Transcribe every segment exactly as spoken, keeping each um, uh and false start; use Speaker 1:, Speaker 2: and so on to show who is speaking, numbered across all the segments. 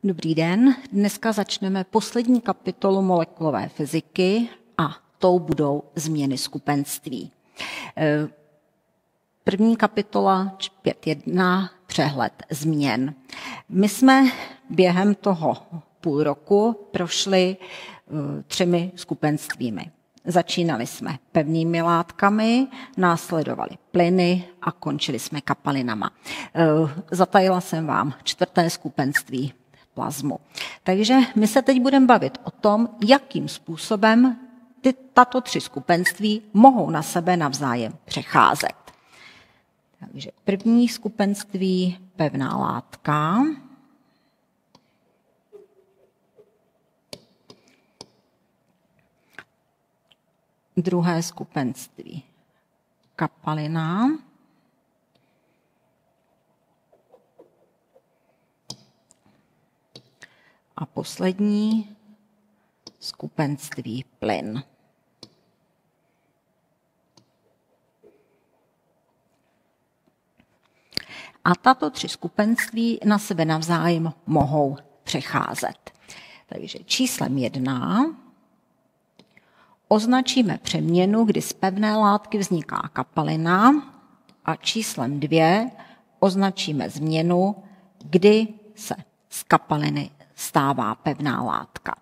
Speaker 1: Dobrý den, dneska začneme poslední kapitolu molekulové fyziky a tou budou změny skupenství. První kapitola pět jedna, přehled změn. My jsme během toho půl roku prošli třemi skupenstvími. Začínali jsme pevnými látkami, následovaly plyny a končili jsme kapalinama. Zatajila jsem vám čtvrté skupenství plazmu. Takže my se teď budeme bavit o tom, jakým způsobem ty, tato tři skupenství mohou na sebe navzájem přecházet. Takže první skupenství pevná látka. Druhé skupenství kapalina. A poslední skupenství plyn. A tato tři skupenství na sebe navzájem mohou přecházet. Takže číslem jedna označíme přeměnu, kdy z pevné látky vzniká kapalina, a číslem dvě označíme změnu, kdy se z kapaliny stává pevná látka.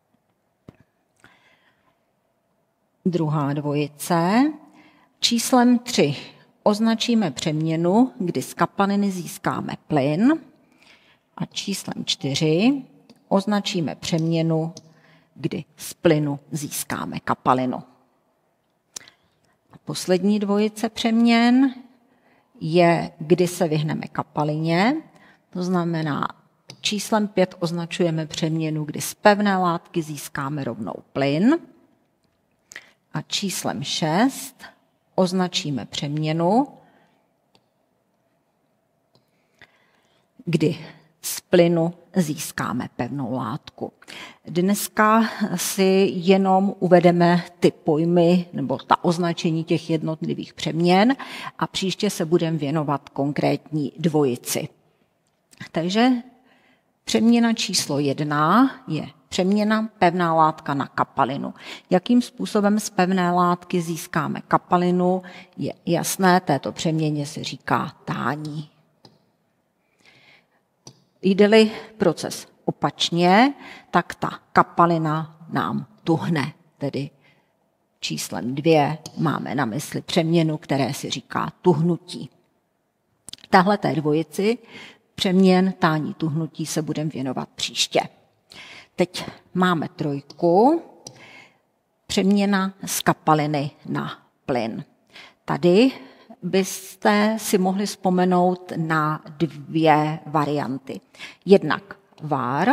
Speaker 1: Druhá dvojice. Číslem tři označíme přeměnu, kdy z kapaliny získáme plyn, a číslem čtyři označíme přeměnu, kdy z plynu získáme kapalinu. A poslední dvojice přeměn je, kdy se vyhneme kapalině, to znamená, číslem pět označujeme přeměnu, kdy z pevné látky získáme rovnou plyn, a číslem šest označíme přeměnu, kdy z plynu získáme pevnou látku. Dneska si jenom uvedeme ty pojmy nebo ta označení těch jednotlivých přeměn a příště se budeme věnovat konkrétní dvojici. Takže přeměna číslo jedna je přeměna pevná látka na kapalinu. Jakým způsobem z pevné látky získáme kapalinu, je jasné, této přeměně se říká tání. Jde-li proces opačně, tak ta kapalina nám tuhne, tedy číslem dvě máme na mysli přeměnu, které se říká tuhnutí. Tahle té dvojici přeměn tání tuhnutí se budeme věnovat příště. Teď máme trojku, přeměna z kapaliny na plyn. Tady byste si mohli vzpomenout na dvě varianty. Jednak vár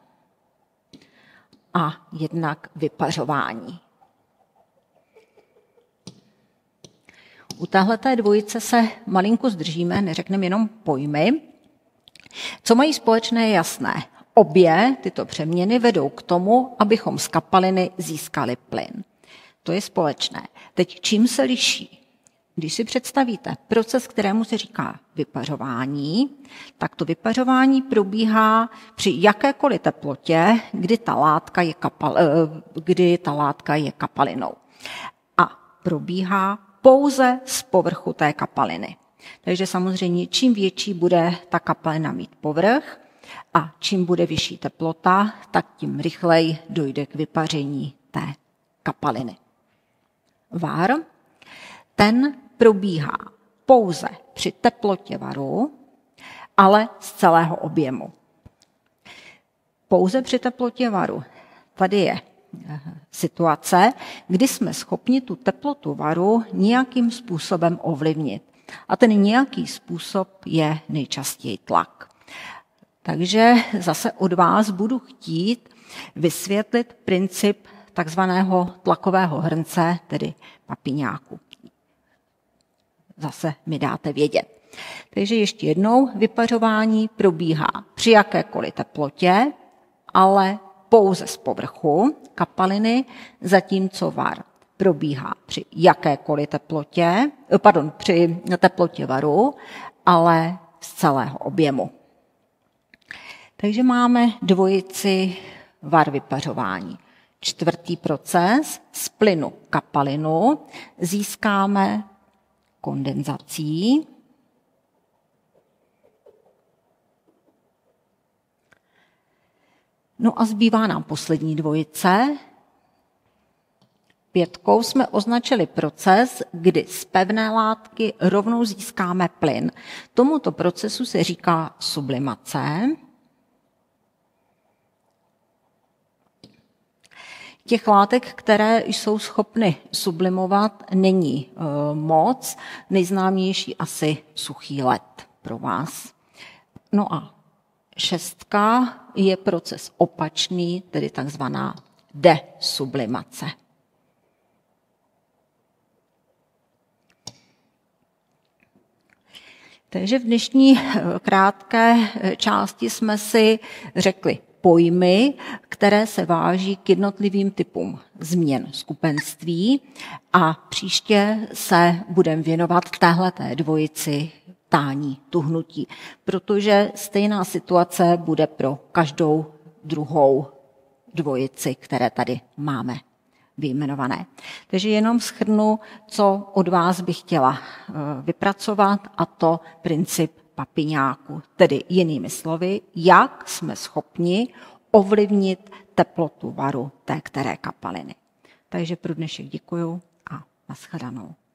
Speaker 1: a jednak vypařování. U téhleté dvojice se malinko zdržíme, neřekneme jenom pojmy. Co mají společné, je jasné. Obě tyto přeměny vedou k tomu, abychom z kapaliny získali plyn. To je společné. Teď čím se liší? Když si představíte proces, kterému se říká vypařování, tak to vypařování probíhá při jakékoliv teplotě, kdy ta látka je, kapal, kdy ta látka je kapalinou. A probíhá pouze z povrchu té kapaliny. Takže samozřejmě čím větší bude ta kapalina mít povrch a čím bude vyšší teplota, tak tím rychleji dojde k vypaření té kapaliny. Vár, ten probíhá pouze při teplotě varu, ale z celého objemu. Pouze při teplotě varu. Tady je situace, kdy jsme schopni tu teplotu varu nějakým způsobem ovlivnit. A ten nějaký způsob je nejčastěji tlak. Takže zase od vás budu chtít vysvětlit princip takzvaného tlakového hrnce, tedy papiňáku. Zase mi dáte vědět. Takže ještě jednou, vypařování probíhá při jakékoliv teplotě, ale pouze z povrchu kapaliny, zatímco var probíhá při jakékoliv teplotě, pardon, při teplotě varu, ale z celého objemu. Takže máme dvojici var vypařování. Čtvrtý proces, z plynu kapalinu získáme kondenzací. No a zbývá nám poslední dvojice. Pětkou jsme označili proces, kdy z pevné látky rovnou získáme plyn. Tomuto procesu se říká sublimace. Těch látek, které jsou schopny sublimovat, není e, moc. Nejznámější asi suchý led pro vás. No a šestka je proces opačný, tedy takzvaná desublimace. Takže v dnešní krátké části jsme si řekli pojmy, které se váží k jednotlivým typům změn skupenství a příště se budeme věnovat téhleté dvojici tání, tuhnutí, protože stejná situace bude pro každou druhou dvojici, které tady máme vyjmenované. Takže jenom shrnu, co od vás bych chtěla vypracovat, a to princip papiňáku, tedy jinými slovy, jak jsme schopni ovlivnit teplotu varu té které kapaliny. Takže pro dnešek děkuju a nashledanou.